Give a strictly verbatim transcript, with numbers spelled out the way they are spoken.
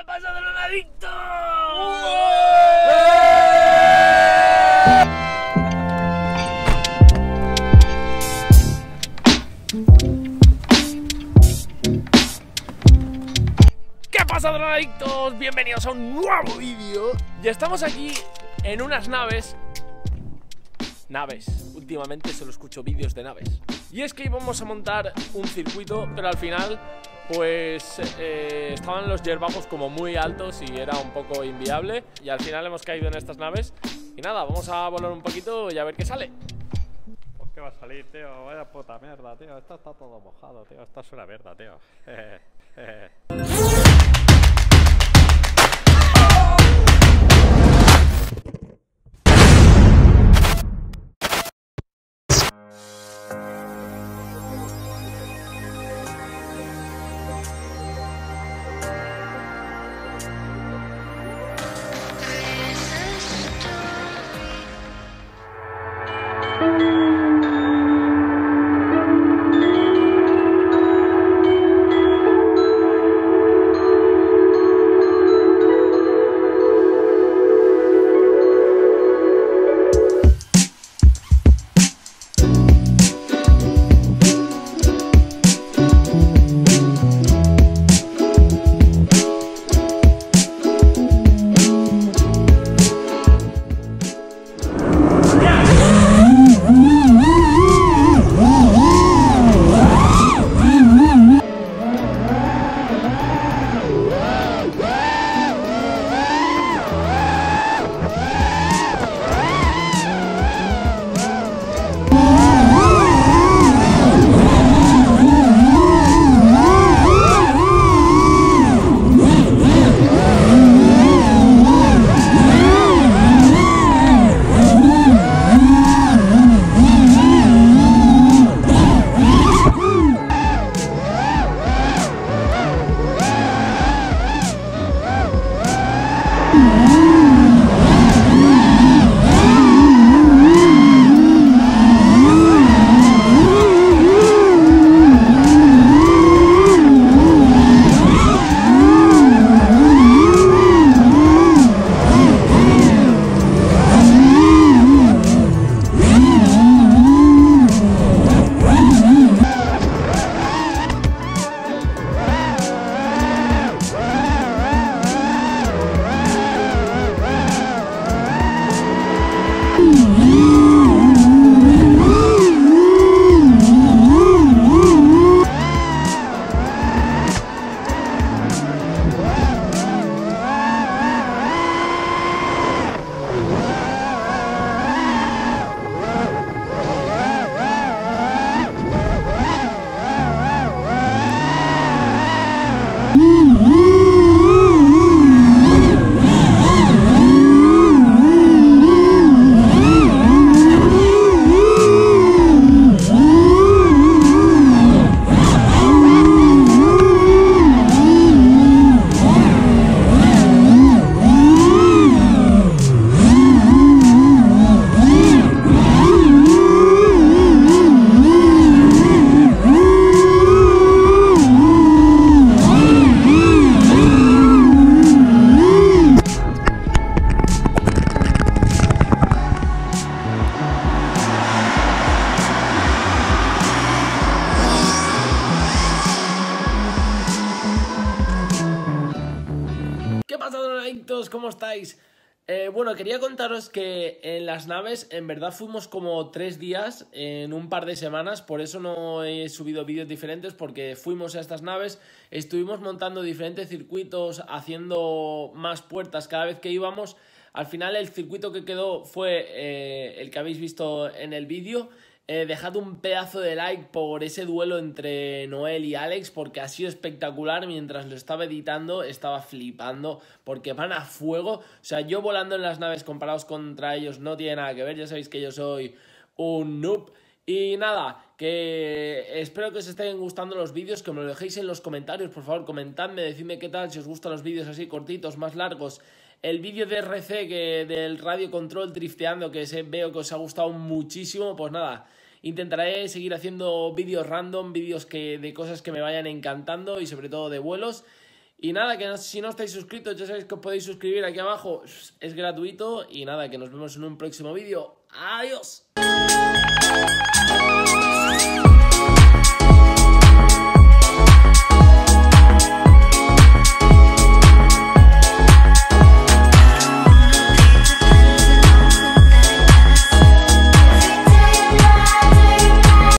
¿Qué pasa, drogadictos? ¿Qué pasa, drogadictos? Bienvenidos a un nuevo vídeo. Ya estamos aquí en unas naves. Naves. Últimamente solo escucho vídeos de naves. Y es que íbamos a montar un circuito, pero al final pues eh, estaban los yerbajos como muy altos y era un poco inviable. Y al final hemos caído en estas naves. Y nada, vamos a volar un poquito y a ver qué sale. Pues qué va a salir, tío, vaya puta mierda, tío. Esto está todo mojado, tío. Esto es una mierda, tío. ¿Cómo estáis? Eh, bueno, quería contaros que en las naves en verdad fuimos como tres días en un par de semanas, por eso no he subido vídeos diferentes, porque fuimos a estas naves, estuvimos montando diferentes circuitos, haciendo más puertas cada vez que íbamos. Al final el circuito que quedó fue eh, el que habéis visto en el vídeo. Eh, dejad un pedazo de like por ese duelo entre Noel y Alex, porque ha sido espectacular. Mientras lo estaba editando estaba flipando, porque van a fuego. O sea, yo volando en las naves comparados contra ellos no tiene nada que ver. Ya sabéis que yo soy un noob. Y nada, que espero que os estén gustando los vídeos, que me lo dejéis en los comentarios, por favor, comentadme, decidme qué tal, si os gustan los vídeos así cortitos, más largos. El vídeo de R C que del radio control drifteando, que se, veo que os ha gustado muchísimo, pues nada, intentaré seguir haciendo vídeos random, vídeos que, de cosas que me vayan encantando y sobre todo de vuelos. Y nada, que no, si no estáis suscritos, ya sabéis que os podéis suscribir aquí abajo, es gratuito. Y nada, que nos vemos en un próximo vídeo. ¡Adiós!